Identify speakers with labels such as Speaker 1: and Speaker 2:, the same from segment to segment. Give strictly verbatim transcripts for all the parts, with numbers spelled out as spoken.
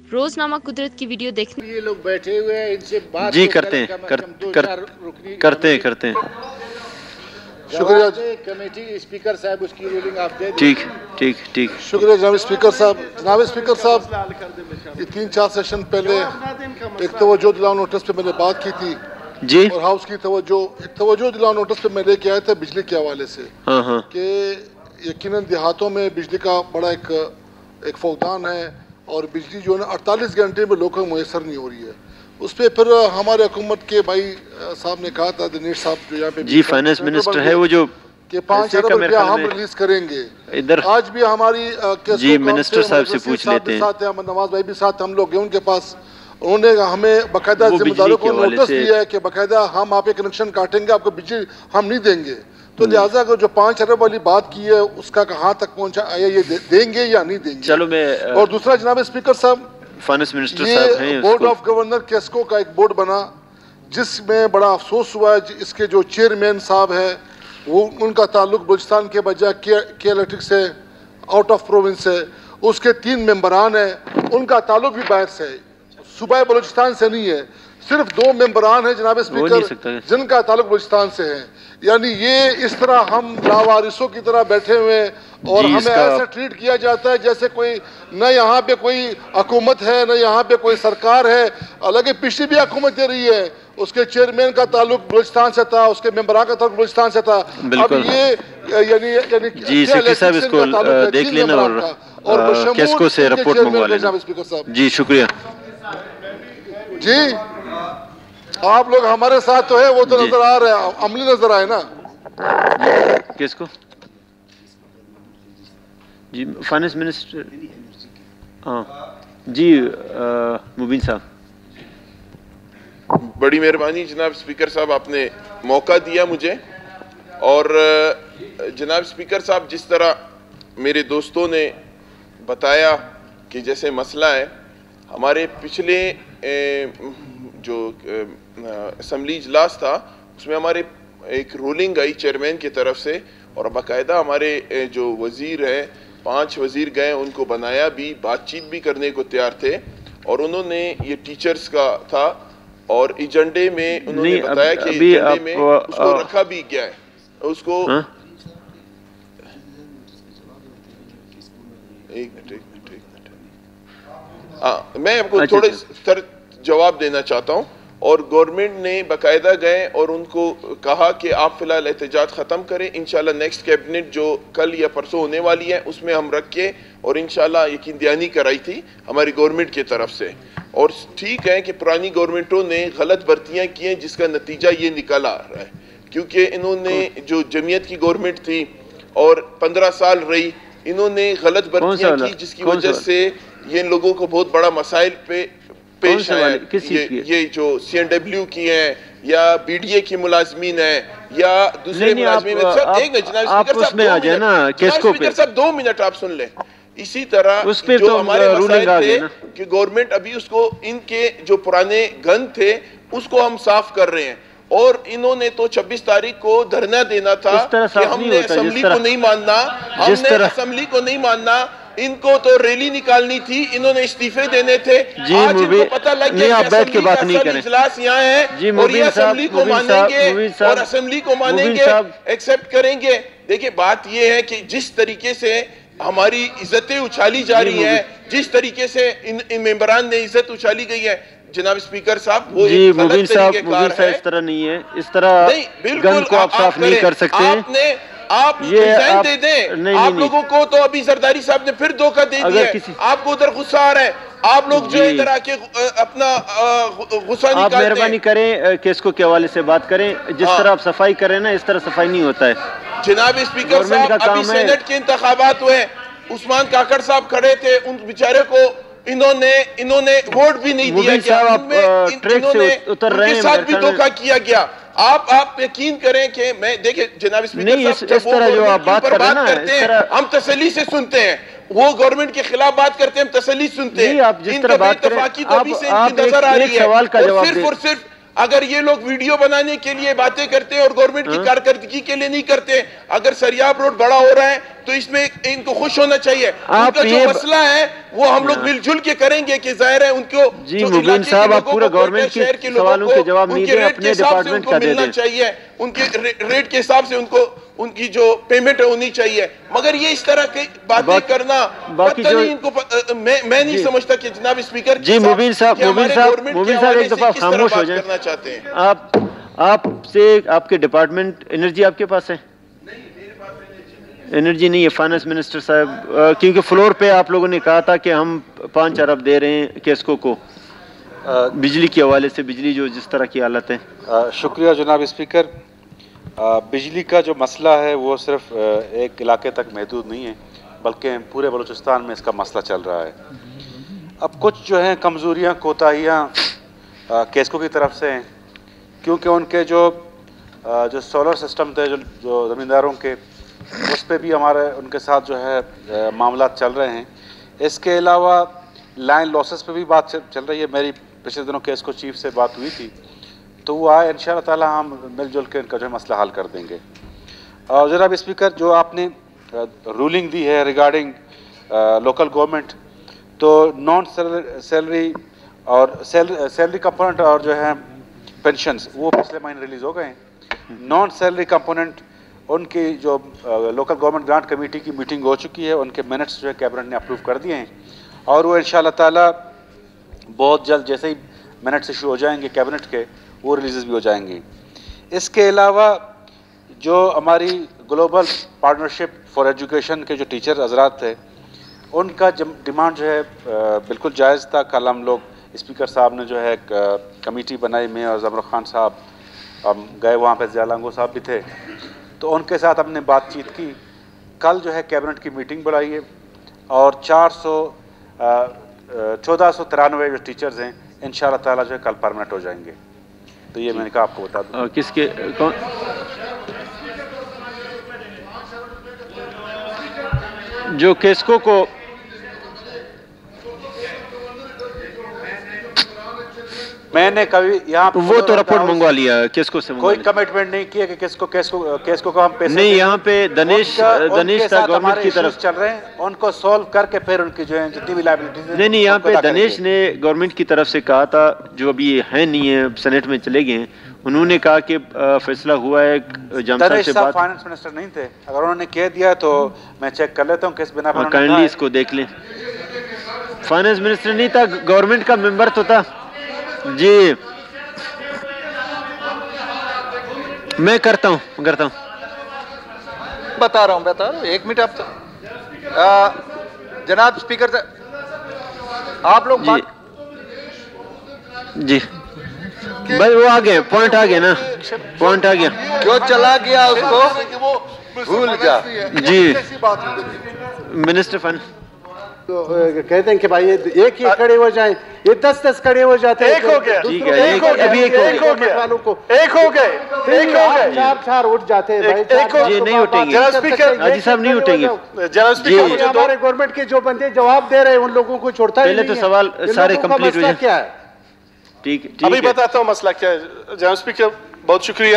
Speaker 1: रोजनामा कुदरत की वीडियो देखने
Speaker 2: ये लोग बैठे हुए हैं, इनसे बात
Speaker 3: जी
Speaker 2: तो
Speaker 3: करते
Speaker 2: करें,
Speaker 3: हैं
Speaker 2: कम
Speaker 3: कर,
Speaker 2: से कम दो
Speaker 3: कर,
Speaker 2: चार रुकनी-
Speaker 3: करते हैं करते हैं
Speaker 2: शुक्रिया कमेटी स्पीकर साहब, उसकी रूलिंग आप दे दें।
Speaker 3: ठीक ठीक ठीक
Speaker 4: शुक्रिया जनाब स्पीकर साहब। जनाब स्पीकर साहब, ये तीन चार सेशन पहले एक तवज्जो दिलाओ नोटिस पे मैंने बात की थी
Speaker 3: जी
Speaker 4: और हाउस की तवज्जो एक तवज्जो दिलाओ नोटिस पे मैं लेके आया था बिजली के हवाले से
Speaker 3: हाँ हाँ
Speaker 4: कि यकीनन देहातों में बिजली का बड़ा एक एक फौदान है और बिजली जो है ना अड़तालीस घंटे में लोगों को मैसर नहीं हो रही है। उस पर फिर हमारे हुकूमत के भाई साहब ने कहा था, दिनेश साहब जो यहाँ पे
Speaker 3: जी फाइनेंस मिनिस्टर है वो जो
Speaker 4: कि पाँच अरब रुपया हम रिलीज करेंगे
Speaker 3: इधर
Speaker 4: आज भी हमारी
Speaker 3: जी मिनिस्टर साहब से पूछ लेते हैं।
Speaker 4: साथ हैं नवाज भाई भी साथ हम लोग हैं उनके पास, उन्होंने हमें बाकायदा जिम्मेदारों को नोटिस दिया है कि बाकायदा हम आप कनेक्शन काटेंगे, आपको बिजली हम नहीं देंगे। तो लिहाजा जो पाँच अरब वाली बात की है उसका कहाँ तक पहुँचा आया, ये देंगे या नहीं देंगे।
Speaker 3: चलो मैं
Speaker 4: और दूसरा जनाब स्पीकर साहब,
Speaker 3: फाइनेंस मिनिस्टर साहब हैं,
Speaker 4: ये बोर्ड ऑफ गवर्नर केस्को का एक बोर्ड बना जिसमें बड़ा अफसोस हुआ है, इसके जो चेयरमैन साहब है वो उनका ताल्लुक बलूचिस्तान के बजाय के इलेक्ट्रिक से आउट ऑफ प्रोविंस है, उसके तीन मेंबरान हैं उनका ताल्लुक भी बाहर से है, सूबा बलूचिस्तान से नहीं है। सिर्फ दो मेंबरान हैं जनाब स्पीकर जिनका ताल्लुक बलूचिस्तान से है। यानी ये इस तरह हम लावारिसों की तरह बैठे हुए हैं और हमें ऐसा ट्रीट किया जाता है जैसे कोई न यहाँ पे कोई हुकूमत है न यहाँ पे कोई सरकार है। हालांकि पिछली भी हुकूमत दे रही है, उसके चेयरमैन का ताल्लुक बलूचिस्तान से था, उसके मेंबरान का ताल्लुक बलूचिस्तान से था। अब ये यानी यानी
Speaker 3: जी सेक्रेटरी साहब इसको देख लेना और केस्को से रिपोर्ट मंगवा लेना। जी शुक्रिया
Speaker 4: जी। आप लोग हमारे साथ तो है, वो तो नजर आ रहा है, अमली नजर आए ना
Speaker 3: किसको? जी फाइनेंस मिनिस्टर हाँ जी मुबीन साहब।
Speaker 5: बड़ी मेहरबानी जनाब स्पीकर साहब, आपने मौका दिया मुझे। और जनाब स्पीकर साहब, जिस तरह मेरे दोस्तों ने बताया कि जैसे मसला है हमारे पिछले जो असम्बली इजलास था उसमें हमारे एक रूलिंग आई चेयरमैन की तरफ से और बाकायदा हमारे जो वज़ीर है पांच वज़ीर गए, उनको बनाया भी, बातचीत भी करने को तैयार थे और उन्होंने ये टीचर्स का था और एजेंडे में उन्होंने बताया कि एजेंडे में उसको रखा भी गया है उसको। एक मिनट एक मिनट एक मिनट हाँ मैं आपको थोड़े सर जवाब देना चाहता हूँ। और गवर्नमेंट ने बाकायदा गए और उनको कहा कि आप फिलहाल एहतजाज ख़त्म करें, इंशाल्लाह नेक्स्ट कैबिनेट जो कल या परसों होने वाली है उसमें हम रख के और इंशाल्लाह यकीन दहानी कराई थी हमारी गवर्नमेंट की तरफ से। और ठीक है कि पुरानी गवर्नमेंटों ने गलत भर्तियाँ की हैं जिसका नतीजा ये निकल आ रहा है, क्योंकि इन्होंने जो जमीयत की गवर्नमेंट थी और पंद्रह साल रही, इन्होंने गलत भर्तियाँ की जिसकी वजह से ये लोगों को बहुत बड़ा मसाइल पे पेश आया। ये, ये जो सी एन डब्ल्यू की हैं या बी डी ए की मुलाजमीन है या दूसरे मुलाजमीन है, सब एक मिनट जनाब स्पीकर साहब, स्पीकर साहब दो मिनट आप सुन लें। इसी तरह
Speaker 3: उस पे
Speaker 5: जो
Speaker 3: तो
Speaker 5: हमारे मसाइल थे
Speaker 3: कि
Speaker 5: गवर्नमेंट अभी उसको इनके जो पुराने गन थे उसको हम साफ कर रहे हैं और इन्होंने तो छब्बीस तारीख को धरना देना था कि हमने असेंबली को नहीं मानना, हमने असेंबली को नहीं मानना, इनको तो रैली निकालनी थी, इन्होंने इस्तीफे देने थे। आज इनको पता लग गया कि असेंबली का असल इजलास यहाँ है और ये असेंबली को मानेंगे और असेंबली को मानेंगे, एक्सेप्ट करेंगे। देखिए बात ये है कि जिस तरीके से हमारी इज्जतें उछाली जा रही हैं, जिस तरीके से इन, इन मेंबरान ने इज्जत उछाली गई है जनाब स्पीकर साहब, वो एक गलत तरीकेकार है।
Speaker 3: इस तरह नहीं है, इस तरह गन को आप साफ नहीं कर सकते।
Speaker 5: आपने आप रिजाइन दे दें, आप लोगों को तो अभी जरदारी साहब ने फिर धोखा दे दिया, आपको उधर गुस्सा आ रहा है, आप लोग जो इधर आके अपना गुस्सा निकालते हैं।
Speaker 3: आप मेहरबानी करें केस्को के हवाले से बात करें, जिस तरह आप सफाई करें ना इस तरह सफाई नहीं होता है।
Speaker 5: जनाब स्पीकर साहब, अभी सेनेट के इंतखाबात हुए, उस्मान काकड़ साहब खड़े थे, उन बेचारे को इन्होंने इन्होंने वोट भी नहीं दिया गया, इन्होंने उनके साथ भी धोखा किया गया। आप आप यकीन करें कि मैं देखिए जनाब स्पीकर साहब, जब वो जो आप बात करते हैं हम तसल्ली से सुनते हैं, वो गवर्नमेंट के खिलाफ बात करते हैं हम तसल्ली सुनते हैं। इनका बेइत्तेफाकी तो अभी से इनकी नजर आ रही है और सिर्फ और सिर्फ अगर ये लोग वीडियो बनाने के लिए बातें करते हैं और गवर्नमेंट की कारकर्दगी के लिए नहीं करते, अगर सरियाब रोड बड़ा हो रहा है तो تو اس میں ان کو خوش ہونا چاہیے. ان کا جو مسئلہ ہے وہ ہم لوگ مل جل کے کریں گے کہ ظاہر ہے ان کو
Speaker 3: جی مبین صاحب آپ پورا گورنمنٹ کے سوالوں کے جواب نہیں دیں, اپنے ڈپارٹمنٹ کا دے دیں.
Speaker 5: چاہیے ان کے ریٹ کے حساب سے ان کو ان کی جو پیمنٹ ہونی چاہیے, مگر یہ اس طرح کی باتیں کرنا پتہ نہیں ان کو میں نہیں سمجھتا کہ جناب اسپیکر
Speaker 3: جی مبین صاحب مبین صاحب مبین صاحب ایک دفعہ خاموش ہو جائیں. آپ آپ سے آپ کے ڈپارٹمنٹ انرجی آپ کے پاس ہے؟ انرجی نہیں ہے. فائنانس منسٹر صاحب, کیونکہ فلور پہ آپ لوگوں نے کہا تھا کہ ہم پانچ ارب دے رہے ہیں کیسکو کو بجلی کے حوالے سے, بجلی جو جس طرح کی حالت ہے.
Speaker 6: شکریہ جناب اسپیکر. بجلی کا جو مسئلہ ہے وہ صرف ایک علاقے تک محدود نہیں ہے, بلکہ پورے بلوچستان میں اس کا مسئلہ چل رہا ہے. اب کچھ جو ہیں کمزوریاں کوتاہیاں کیسکو کی طرف سے ہیں, کیونکہ ان کے جو جو سولر سسٹم تھے جو جو زمینداروں کے, اس پہ بھی ہمارے ان کے ساتھ جو ہے معاملات چل رہے ہیں. اس کے علاوہ لائن لاسز پہ بھی بات چل رہی ہے. میری پچھلے دنوں کیسکو چیف سے بات ہوئی تھی, تو وہ آئے, ان شاء اللہ تعالیٰ ہم مل جل کے ان کا جو ہے مسئلہ حل کر دیں گے. اور جناب اسپیکر, جو آپ نے رولنگ دی ہے ریگارڈنگ لوکل گورنمنٹ, تو نان سیلری اور سیلری کمپوننٹ اور جو ہے پینشنز وہ پچھلے مہینے ریلیز ہو گئے ہیں. نان سیلری کمپوننٹ ان کی جو لوکل گورنمنٹ گرانٹ کمیٹی کی میٹنگ ہو چکی ہے, ان کے منٹس جو ہے کیبنٹ نے اپروو کر دیے ہیں, اور وہ ان شاء اللہ تعالیٰ بہت جلد جیسے ہی منٹس ایشو ہو جائیں گے کیبنٹ کے, وہ ریلیزز بھی ہو جائیں گے. اس کے علاوہ جو ہماری گلوبل پارٹنرشپ فار ایجوکیشن کے جو ٹیچر حضرات تھے, ان کا ڈیمانڈ جو ہے بالکل جائز تھا. کل ہم لوگ اسپیکر صاحب نے جو ہے ایک کمیٹی بنائی, میں اور زمر خان صاحب ہم گئے وہاں پہ, ضیاء لانگو صاحب بھی تھے, تو ان کے ساتھ ہم نے بات چیت کی. کل جو ہے کیبنٹ کی میٹنگ بڑھائی ہے, اور چار سو چودہ سو ترانوے جو ٹیچرز ہیں ان شاء اللہ تعالیٰ جو ہے کل پرمنٹ ہو جائیں گے. تو یہ میں نے کہا آپ کو بتا دوں.
Speaker 3: کس کے کون جو کیسکو کو
Speaker 6: میں نے کبھی یہاں
Speaker 3: وہ تو رپورٹ منگوا لیا کیسکو سے,
Speaker 6: کوئی کمٹمنٹ نہیں کیا کہ کس کو کیس کو کیس کو ہم پیسے
Speaker 3: نہیں. یہاں پہ دنیش دنیش تھا گورنمنٹ کی طرف
Speaker 6: چل رہے ہیں, ان کو سولو کر کے پھر ان کی جو ہے جتنی بھی لائبلٹیز.
Speaker 3: نہیں نہیں, یہاں پہ دنیش نے گورنمنٹ کی طرف سے کہا تھا, جو ابھی ہے نہیں ہے سینیٹ میں چلے گئے ہیں, انہوں نے کہا کہ فیصلہ ہوا ہے جام صاحب سے بات.
Speaker 6: فائنانس منسٹر نہیں تھے, اگر انہوں نے کہہ دیا تو میں چیک کر لیتا ہوں کس بنا پر.
Speaker 3: کائنڈلی اس کو دیکھ لیں. فائنانس منسٹر نہیں تھا, گورنمنٹ کا ممبر تو تھا. جی میں کرتا ہوں کرتا ہوں
Speaker 2: بتا رہا ہوں بتا رہا ہوں ایک منٹ. آپ جناب اسپیکر آپ لوگ
Speaker 3: جی بھائی وہ آگے پوائنٹ آ گیا نا, پوائنٹ آ گیا,
Speaker 2: جو چلا گیا اس کو بھول جا.
Speaker 3: جی منسٹر فن
Speaker 7: کہتے ہیں کہ بھائی ایک ہی کھڑے ہو جائیں, یہ دس دس کھڑے ہو جاتے ہیں.
Speaker 2: ایک ہو گیا,
Speaker 3: ٹھیک ہے, ایک ابھی ایک ہو گیا,
Speaker 2: ایک ہو گئے, ایک ہو گئے,
Speaker 7: چار چار اٹھ جاتے ہیں بھائی.
Speaker 3: جی نہیں اٹھیں گے حاجی صاحب, نہیں اٹھیں گے.
Speaker 2: جناب اسپیکر
Speaker 7: ہمارے گورنمنٹ کے جو بندے جواب دے رہے ہیں ان لوگوں کو چھوڑتا ہے.
Speaker 3: پہلے تو سوال سارے کمپلیٹ ہو جائیں.
Speaker 7: کیا ہے
Speaker 3: ٹھیک ہے,
Speaker 2: ابھی بتاتا ہوں مسئلہ کیا ہے. جناب اسپیکر بہت شکریہ.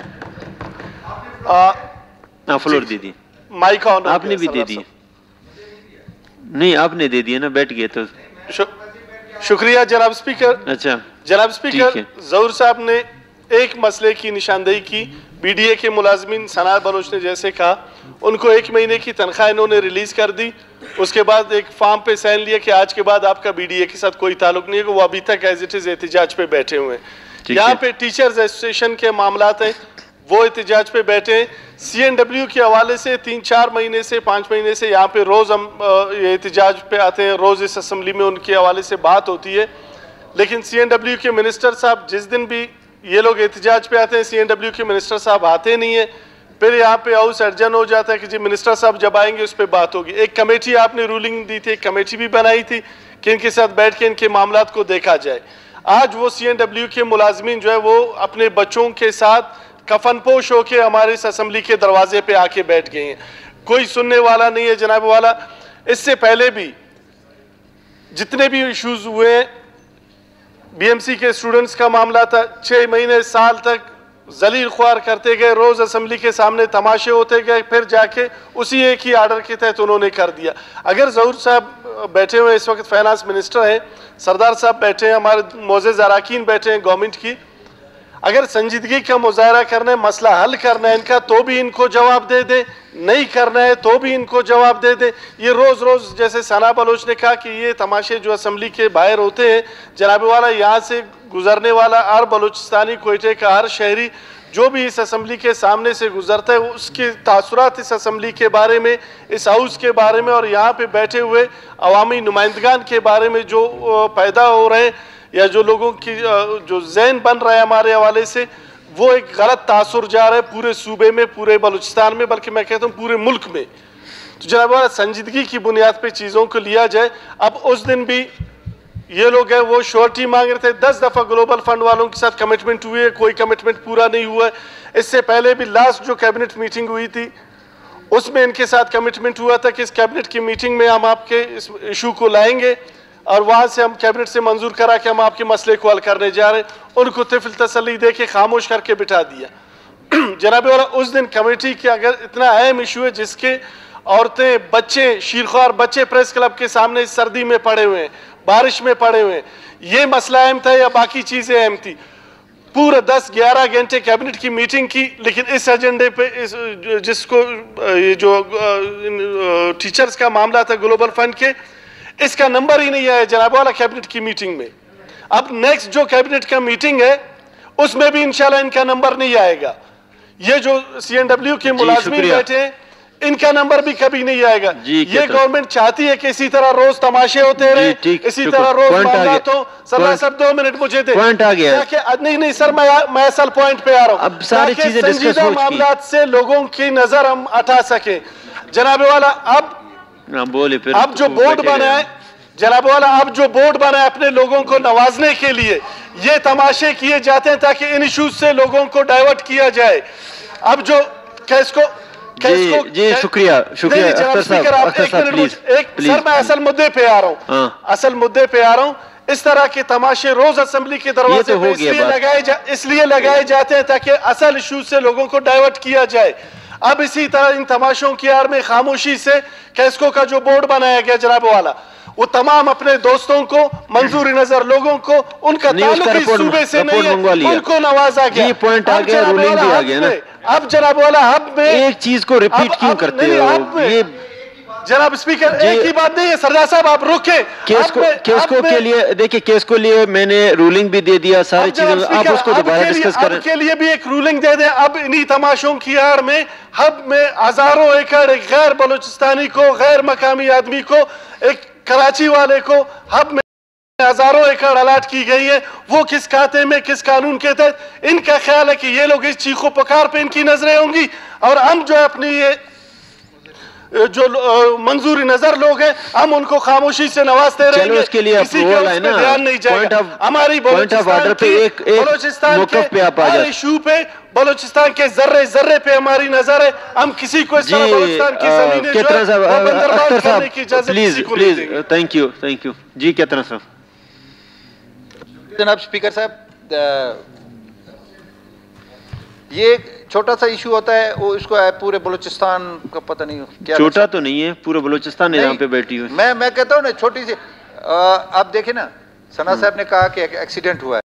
Speaker 3: ہاں فلور دے دی,
Speaker 2: مائک آن
Speaker 3: آپ نے بھی دے دی. نہیں آپ نے دے دیا نا, بیٹھ گئے تو.
Speaker 2: شکریہ جناب اسپیکر.
Speaker 3: اچھا
Speaker 2: جناب اسپیکر, ظہور صاحب نے ایک مسئلے کی نشاندہی کی. بی ڈی اے کے ملازمین ثناء بلوچ نے جیسے کہا, ان کو ایک مہینے کی تنخواہ انہوں نے ریلیز کر دی. اس کے بعد ایک فارم پہ سائن لیا کہ آج کے بعد آپ کا بی ڈی اے کے ساتھ کوئی تعلق نہیں ہے, وہ ابھی تک ایز اٹ از احتجاج پہ بیٹھے ہوئے ہیں. یہاں پہ ٹیچرز ایسوسیشن کے معاملات ہیں, وہ احتجاج پہ بیٹھے ہیں. سی این ڈبلیو کے حوالے سے تین چار مہینے سے پانچ مہینے سے یہاں پہ روز ہم یہ احتجاج پہ آتے ہیں, روز اس اسمبلی میں ان کے حوالے سے بات ہوتی ہے. لیکن سی این ڈبلیو کے منسٹر صاحب جس دن بھی یہ لوگ احتجاج پہ آتے ہیں, سی این ڈبلیو کے منسٹر صاحب آتے نہیں ہیں. پھر یہاں پہ ہاؤس ارجن ہو جاتا ہے کہ جی منسٹر صاحب جب آئیں گے اس پہ بات ہوگی. ایک کمیٹی آپ نے رولنگ دی تھی, ایک کمیٹی بھی بنائی تھی کہ ان کے ساتھ بیٹھ کے ان کے معاملات کو دیکھا جائے. آج وہ سی این ڈبلیو کے ملازمین جو ہے وہ اپنے بچوں کے ساتھ کفن پوش ہو کے ہمارے اس اسمبلی کے دروازے پہ آ کے بیٹھ گئے ہیں. کوئی سننے والا نہیں ہے جناب والا. اس سے پہلے بھی جتنے بھی ایشوز ہوئے ہیں, بی ایم سی کے اسٹوڈنٹس کا معاملہ تھا, چھ مہینے سال تک जलील ख्वार करते गए, रोज असेंबली के सामने तमाशे होते गए, फिर जाके उसी एक ही आर्डर के तहत उन्होंने कर दिया। अगर ज़हूर साहब बैठे हुए इस वक्त फाइनेंस मिनिस्टर हैं, सरदार साहब बैठे हैं, हमारे मोअज़्ज़ज़ अरकान बैठे हैं गवर्नमेंट की, अगर संजीदगी का मुजाहरा करना है, मसला हल करना है इनका, तो भी इनको जवाब दे दे, नहीं करना है तो भी इनको जवाब दे दे। ये रोज़ रोज़ जैसे सना बलोच ने कहा कि ये तमाशे जो असेंबली के बाहर होते हैं, जनाब वाला यहाँ से गुजरने वाला हर बलूचिस्तानी, कोयटे का हर शहरी जो भी इस असेंबली के सामने से गुजरता है, उसके तासुरात इस असेंबली के बारे में, इस हाउस के बारे में और यहाँ पे बैठे हुए अवामी नुमाइंदगान के बारे में जो पैदा हो रहे हैं या जो लोगों की जो ज़हन बन रहा है हमारे हवाले से, वो एक गलत तासुर जा रहा है पूरे सूबे में, पूरे बलूचिस्तान में, बल्कि मैं कहता हूँ पूरे मुल्क में। तो जनाब वाला संजीदगी की बुनियाद पे चीज़ों को लिया जाए। अब उस दिन भी ये लोग हैं वो श्योरिटी मांग रहे थे, दस दफ़ा ग्लोबल फंड वालों के साथ कमिटमेंट हुई है, कोई कमिटमेंट पूरा नहीं हुआ है। इससे पहले भी लास्ट जो कैबिनेट मीटिंग हुई थी उसमें इनके साथ कमिटमेंट हुआ था कि इस कैबिनेट की मीटिंग में हम आपके इस इशू को लाएंगे और वहाँ से हम कैबिनेट से मंजूर करा के हम आपके मसले को हल करने जा रहे हैं। उनको तिफिल तसल्ली दे के खामोश करके बिठा दिया। जनाब वाला उस दिन कमेटी के अगर इतना अहम इशू है जिसके औरतें, बच्चे, शीरख्वार बच्चे प्रेस क्लब के सामने इस सर्दी में पड़े हुए हैं, बारिश में पड़े हुए हैं, ये मसला अहम था या बाकी चीज़ें अहम थी? पूरा दस ग्यारह घंटे कैबिनेट की मीटिंग की, लेकिन इस एजेंडे पे इस जिसको ये जो टीचर्स का मामला था ग्लोबल फंड के, इसका नंबर ही नहीं आया जनाब वाला कैबिनेट की मीटिंग में। अब नेक्स्ट जो कैबिनेट का मीटिंग है उसमें भी इंशाल्लाह इनका नंबर नहीं आएगा। ये जो सी एन डब्ल्यू के मुलाजमीन बैठे हैं इनका नंबर भी कभी नहीं आएगा। ये गवर्नमेंट चाहती है कि इसी तरह रोज तमाशे होते रहे, इसी तरह रोज मामलात हो। सर सर दो मिनट मुझे दे,
Speaker 3: पॉइंट आ गया।
Speaker 2: नहीं नहीं सर मैं मैं असल पॉइंट पे आ रहा हूँ।
Speaker 3: अब सारी चीजें डिस्कस हो चुकी,
Speaker 2: मामलात से लोगों की नजर हम हटा सके। जनाब वाला अब
Speaker 3: बोले फिर
Speaker 2: अब जो बोर्ड बना है जनाब वाला अब जो बोर्ड बना है अपने लोगों को नवाजने के लिए, ये तमाशे किए जाते हैं ताकि इन इशूज से लोगों को डाइवर्ट किया जाए। अब जो केस को
Speaker 3: जी जी शुक्रिया शुक्रिया अख्तर साहब, अख्तर साहब प्लीज
Speaker 2: एक सर मैं असल मुद्दे पे आ रहा हूँ, असल मुद्दे पे आ रहा हूँ। इस तरह के तमाशे रोज असेंबली के दरवाजे पे इसलिए लगाए जा इसलिए लगाए जाते हैं ताकि असल इशूज से लोगों को डाइवर्ट किया जाए। अब इसी तरह इन तमाशों की आड़ में खामोशी से कैस्को का जो बोर्ड बनाया गया जनाब वाला, वो तमाम अपने दोस्तों को, मंजूरी नजर लोगों को, उनका ताल्लुक इस सूबे से नहीं है, उनको नवाजा गया।
Speaker 3: पॉइंट आ गया, रूलिंग भी आ गया ना।
Speaker 2: अब जनाब वाला हब में
Speaker 3: एक चीज को रिपीट क्यों करते हो? ये
Speaker 2: जनाब स्पीकर एक ही बात नहीं है। सरदार साहब आप रुके।
Speaker 3: केस को केस को के लिए देखिए, केस को लिए मैंने रूलिंग भी दे दिया, सारी चीजें आप उसको दोबारा डिस्कस करें।
Speaker 2: के लिए भी एक रूलिंग दे दें। अब इन्हीं तमाशों की आड़ में हब में हजारों एकड़ एक गैर बलूचिस्तानी को, गैर मकामी आदमी को, एक कराची वाले को हब में हजारों एकड़ अलाट की गई है। वो किस खाते में, किस कानून के तहत? इनका ख्याल है कि ये लोग इस चीखो पुकार पे इनकी नजरें होंगी और हम जो अपनी ये जो मंजूरी नजर लोग हैं हम उनको खामोशी से नवाजते रहेंगे।
Speaker 3: उसके लिए
Speaker 2: किसी के उस पे ध्यान नहीं जाएगा। हमारी बलूचिस्तान पे एक बलूचिस्तान के इशू पे, बलूचिस्तान के जर्रे जर्रे पे हमारी नजर है। हम किसी को इस तरह बलूचिस्तान की जमीनें जो है वो बंदरबाज करने की इजाजत किसी को नहीं देंगे।
Speaker 3: थैंक यू थैंक यू जी। केतन साहब।
Speaker 8: जनाब स्पीकर साहब, ये छोटा सा इशू होता है, वो इसको पूरे बलूचिस्तान का पता नहीं क्या।
Speaker 3: छोटा तो नहीं है, पूरे बलूचिस्तान है यहाँ पे बैठी हुई।
Speaker 8: मैं मैं कहता हूँ ना छोटी सी। आप देखें ना, सना साहब ने कहा कि एक्सीडेंट हुआ है।